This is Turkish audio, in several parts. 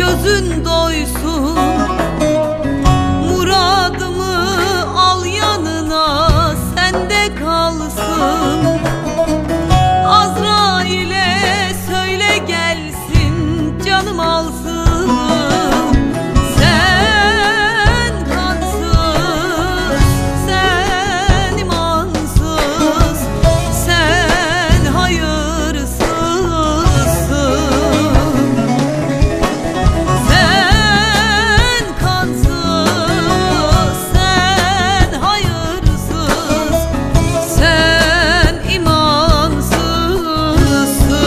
gözün doysun. Muradımı al yanına, sende kalsın. Azrail'e söyle gelsin, canım alsın. Sen kansız, sen imansız, sen hayırsızsın. Sen kansız, sen hayırsız, sen imansızsın.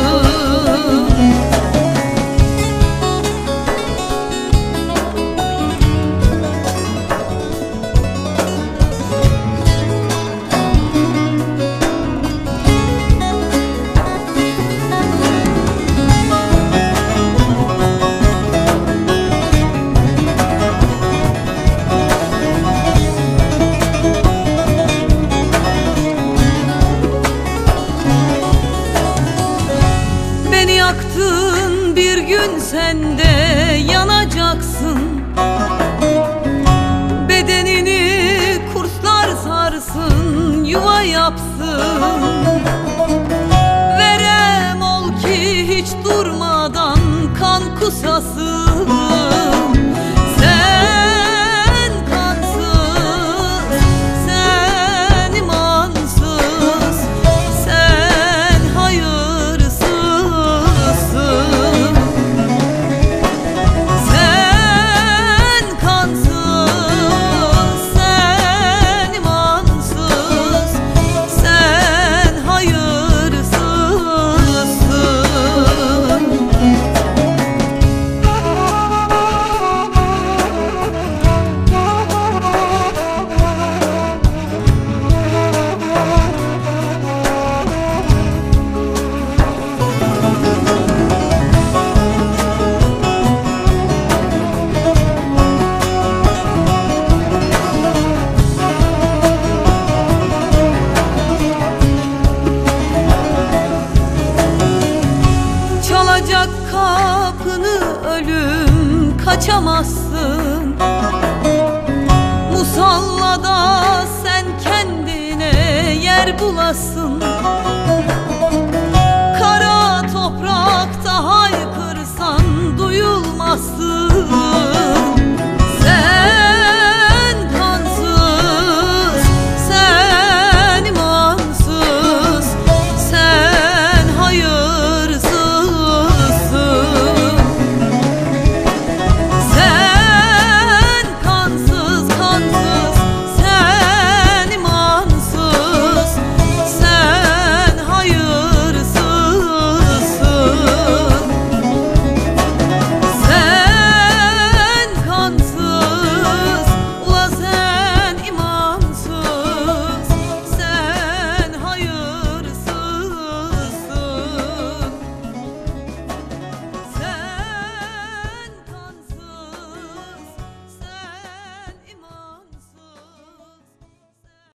Beni yaktın, bir gün sen de yanacaksın. Bedenini kurtlar sarsın, yuva yapsın. Verem ol ki hiç durmadan kan kusasın. Sen kansız, sen imansız, sen hayırsızsın. Sen kansız, sen imansız, sen hayırsızsın. Çalacak kapını ölüm, kaçamazsın. Musallada sen kendine yer bulasın.